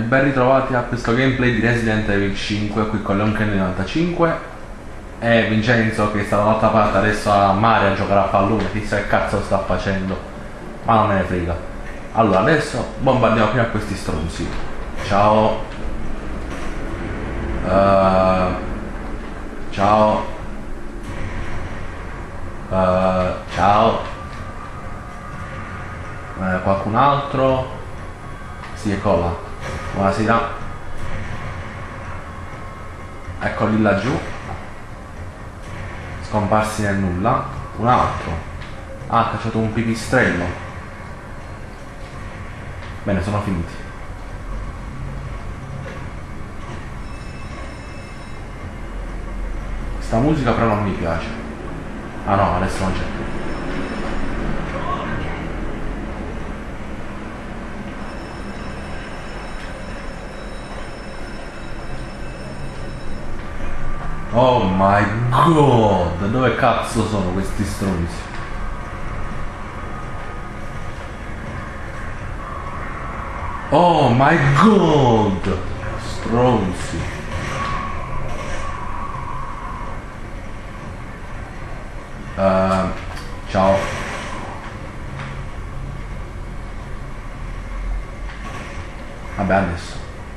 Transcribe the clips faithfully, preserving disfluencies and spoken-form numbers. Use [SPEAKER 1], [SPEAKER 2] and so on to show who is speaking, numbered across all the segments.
[SPEAKER 1] ben ritrovati a questo gameplay di Resident Evil cinque qui con Leon Kenny novantacinque e Vincenzo che sta dall'altra parte adesso a mare a giocare a pallone, chissà che cazzo sta facendo, ma non me ne frega. Allora adesso bombardiamo prima questi stronzi. Ciao. Uh, ciao. Uh, ciao. Uh, qualcun altro? Sì, eccola. Buonasera. Eccoli laggiù. Scomparsi nel nulla. Un altro. Ah, ha cacciato un pipistrello. Bene, sono finiti. Questa musica però non mi piace. Ah no, adesso non c'è più. Oh my god, dove cazzo sono questi stronzi? Oh my god, stronzi. Uh, ciao. Vabbè adesso.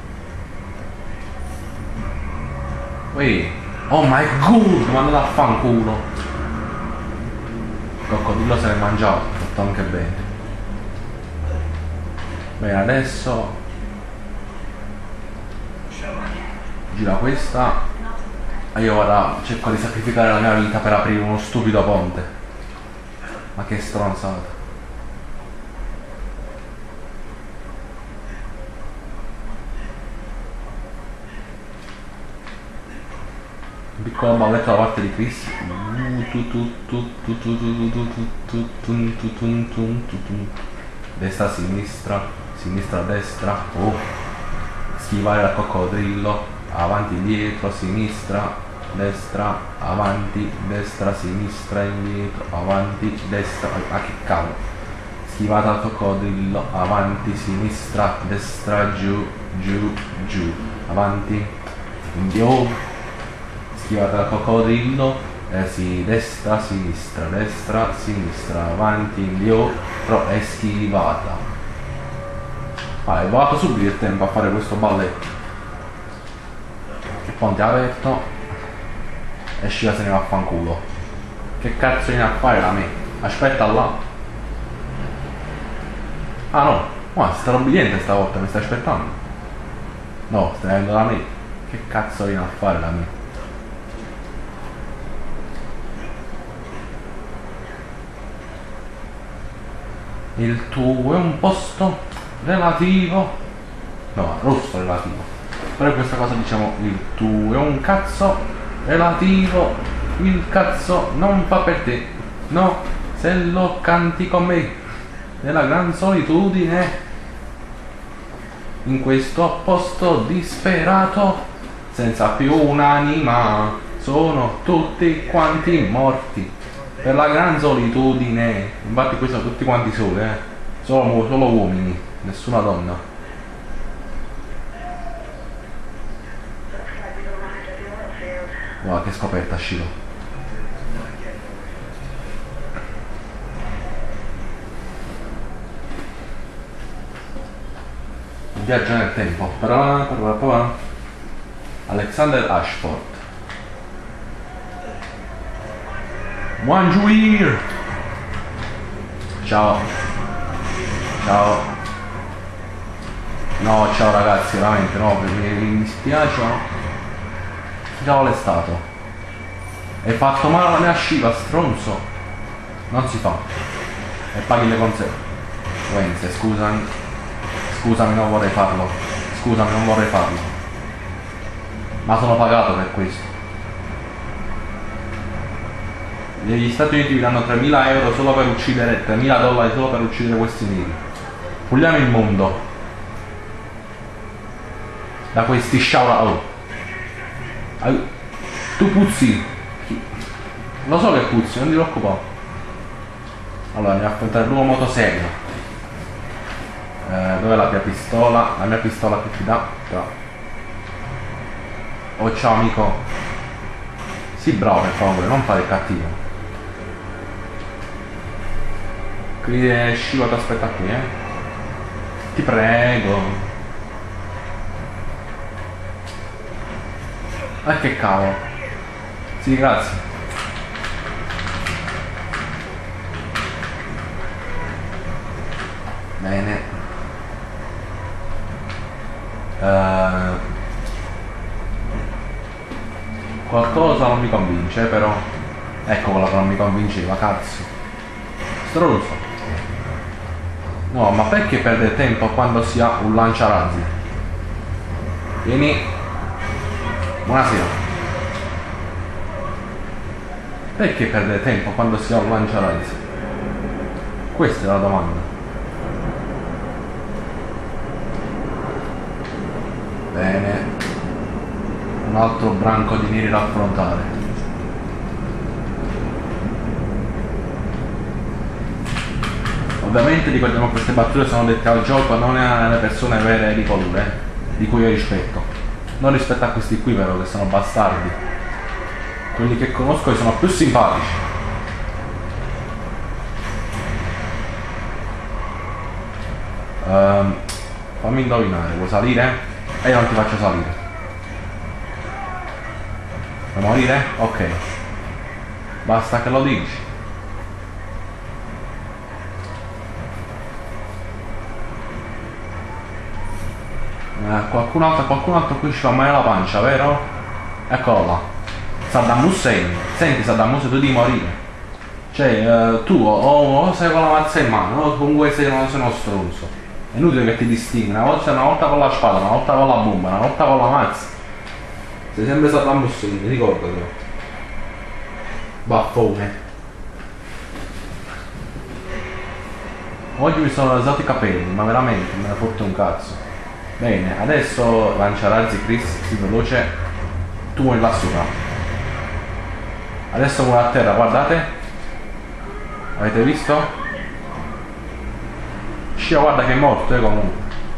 [SPEAKER 1] Ui. Oh my god, ma andate a fanculo. Il coccodrillo se l'è mangiato, fatto anche bene. Bene, adesso gira questa e io ora cerco di sacrificare la mia vita per aprire uno stupido ponte. Ma che stronzata. Un piccolo balletto da parte di Chris. Destra, sinistra, sinistra, destra. Oh. Schivare dal coccodrillo. Avanti, indietro, sinistra, destra, avanti, destra, sinistra, indietro, avanti, destra. Ah che cavolo. Schivata dal coccodrillo. Avanti, sinistra, destra, giù, giù, giù. Avanti, indietro. Schivata dal coccodrillo, eh, sì, destra, sinistra, destra, sinistra, avanti, indietro e schivata. Ah, è volato subito il tempo a fare questo balletto. Il ponte è aperto e Sciva se ne va a fanculo. Che cazzo viene a fare da me? Aspetta là. Ah no, ma sta obbediente stavolta, mi stai aspettando? No, stai venendo da me. Che cazzo viene a fare da me? Il tuo è un posto relativo. No, rosso relativo. Però questa cosa diciamo il tuo è un cazzo relativo. Il cazzo non fa per te. No, se lo canti con me. Nella gran solitudine. In questo posto disperato. Senza più un'anima. Sono tutti quanti morti. Per la gran solitudine. Infatti questi sono tutti quanti soli, eh. Solo, solo uomini, nessuna donna. Guarda che scoperta, Shiro. Un viaggio nel tempo. Alexander Ashford. Bonjour! Ciao. Ciao. No, ciao ragazzi, veramente no, perché mi dispiace, no? Che cavolo è stato? Hai fatto male alla mia Sciva, stronzo! Non si fa. E paghi le conseguenze, scusami. Scusami, non vorrei farlo. Scusami, non vorrei farlo. Ma sono pagato per questo. Gli Stati Uniti vi danno tremila euro solo per uccidere, tremila dollari solo per uccidere questi neri. Puliamo il mondo da questi sciaura. Oh. Tu puzzi. Lo so che puzzi, non ti preoccupare. Allora andiamo a affrontare l'uomo motoserio. Eh, dov'è la mia pistola? La mia pistola che ti dà? Bravo. Oh ciao amico. Sì bravo per favore, non fare il cattivo. Qui è Scivo, ti aspetta qui, eh. Ti prego. Ah che cavolo. Sì, grazie. Bene. Uh, qualcosa non mi convince, però. Ecco quello che non mi convinceva, cazzo. Stronzo. No, ma perché perdere tempo quando si ha un lanciarazzi? Vieni. Buonasera. Perché perdere tempo quando si ha un lanciarazzi? Questa è la domanda. Bene. Un altro branco di neri da affrontare. Ovviamente ricordiamo che queste battute sono dette al gioco, non alle persone vere di colore, eh, di cui io rispetto. Non rispetto a questi qui però, che sono bastardi. Quelli che conosco sono più simpatici. Um, fammi indovinare, vuoi salire? E io non ti faccio salire. Vuoi morire? Ok. Basta che lo dici. Eh, qualcun altro, qualcun altro qui ci fa male la pancia, vero? Eccolo là. Saddam Hussein. Senti Saddam Hussein, tu devi morire. Cioè, eh, tu o, o sei con la mazza in mano, o comunque sei, sei uno stronzo. È inutile che ti distingui, una volta, una volta con la spada, una volta con la bomba, una volta con la mazza. Sei sempre Saddam Hussein, ricordatelo. Baffone. Oggi mi sono rasato i capelli, ma veramente me ne porto un cazzo. Bene, adesso lanciarazzi Chris, si veloce. Tu muori là sopra. Adesso muore a terra, guardate. Avete visto? Scia, guarda che è morto, eh, comunque.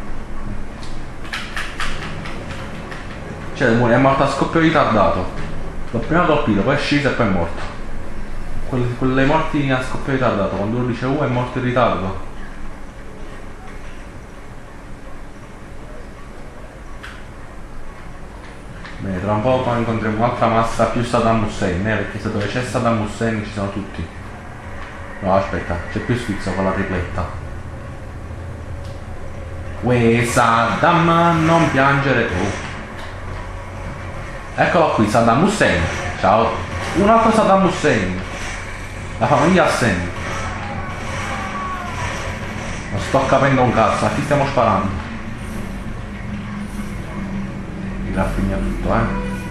[SPEAKER 1] Cioè, è morto a scoppio ritardato. L'ho prima colpito, poi è sceso e poi è morto. Quelle, quelle morti a scoppio ritardato, quando uno dice uh è morto in ritardo. Bene, tra un po' poi incontriamo un'altra massa più Saddam Hussein, eh, perché se dove c'è Saddam Hussein ci sono tutti. No, aspetta, c'è più sfizio con la tripletta. Uè, Saddam, non piangere tu. Eccolo qui, Saddam Hussein. Ciao. Un altro Saddam Hussein. La famiglia Hussein. Non sto capendo un cazzo, a chi stiamo sparando? Mi raffigna tutto, eh.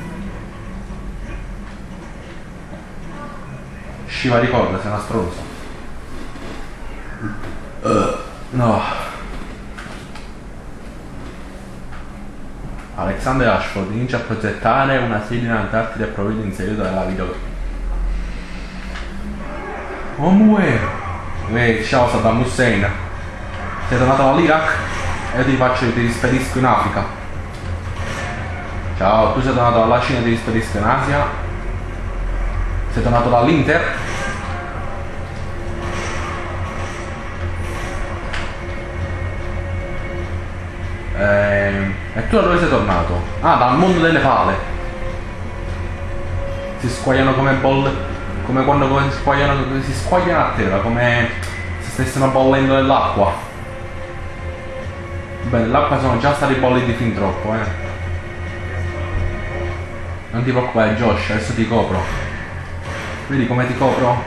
[SPEAKER 1] Shiva, ricorda, sei una stronza. Uh, no. Alexander Ashford inizia a progettare una sede in Antartide e provvede in seguito alla video. Oh muore! Uè, ciao Saddam Hussein. Sei tornato dall'Iraq? E io ti faccio, ti rispedisco in Africa. Ciao, tu sei tornato dalla Cina e ti rispedisco in Asia. Sei tornato dall'Inter? Eh, e tu da dove sei tornato? Ah, dal mondo delle pale. Si squagliano come bolle. Come quando come si squagliano, si squagliano a terra, come se stessero bollendo nell'acqua. Beh, nell'acqua sono già stati bolliti fin troppo, eh. Non ti preoccupare Josh, adesso ti copro. Vedi come ti copro?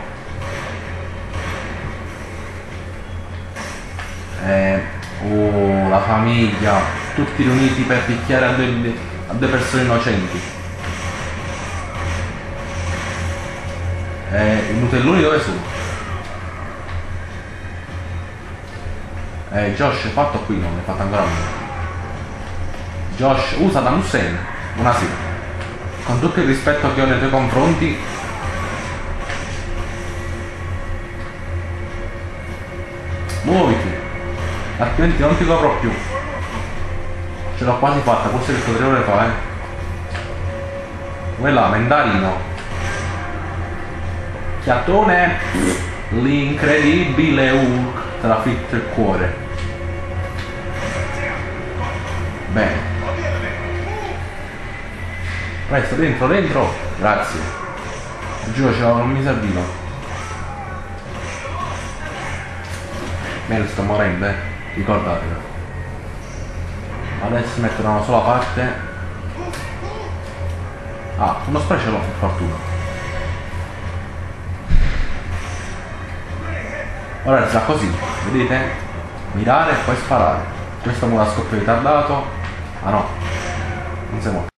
[SPEAKER 1] Eh... Oh, la famiglia, tutti riuniti per picchiare a due, a due persone innocenti. Eh, i Nutelloni dove sono? Eh, Josh, è fatto qui, non è fatto ancora uno. Josh, usa Saddam Hussein. Buonasera. Con tutto il rispetto che ho nei tuoi confronti, muoviti. altrimenti non ti copro più. Ce l'ho quasi fatta, forse che potrei ore fa, eh. Quella, Mendarino. Chiattone. L'incredibile Hulk. Te l'ha fitto il cuore. Bene. Presto, dentro, dentro. Grazie. Giuro, ce non mi serviva. Bene, sto morendo, eh. Ricordatelo. Adesso metterò una sola parte. Ah, uno spray ce l'ho per fortuna. Ora sarà così, vedete? Mirare e poi sparare. Questo muore a scoppio ritardato. Ah no, non si muore.